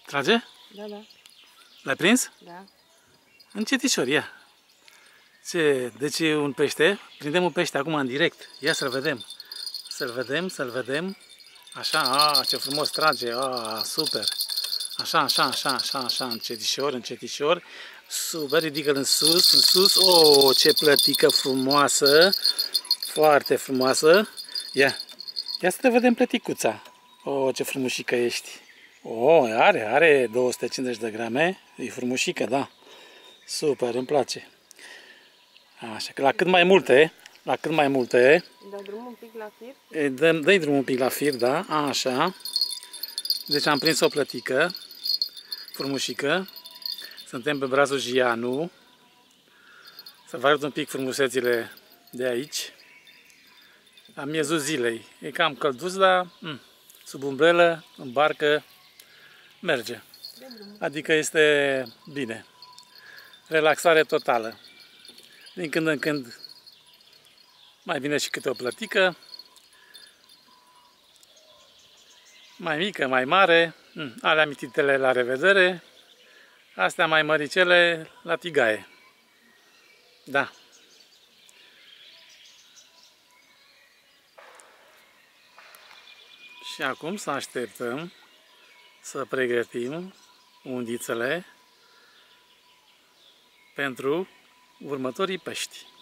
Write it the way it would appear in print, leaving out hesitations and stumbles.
Trage? Da, da. L-ai prins? Da. Încetișor, ia. Deci e un pește. Prindem un pește acum în direct. Ia să-l vedem. Să-l vedem, să-l vedem. Așa, ce frumos trage. Super. Așa, încetișor, încetișor. Super, ridică-l în sus, în sus. Ce plătică frumoasă. Foarte frumoasă. Ia să te vedem plăticuța. Ce frumușică ești. Are 250 de grame. E frumușică, da. Super, îmi place. Așa, că la cât mai multe. Dau drumul un pic la fir? Dă-i drumul un pic la fir, da, așa. Deci am prins o plătică frumușică. Suntem pe brazul Gianu. Să vă arăt un pic frumusețile de aici. La miezul zilei. E cam călduț, dar sub umbrelă, în barcă, merge. Adică este bine. Relaxare totală. Din când în când mai vine și câte o plătică. Mai mică, mai mare. Alea mititele la revedere. Astea mai măricele la tigaie. Da. Și acum să așteptăm să pregătim undițele pentru următorii pești.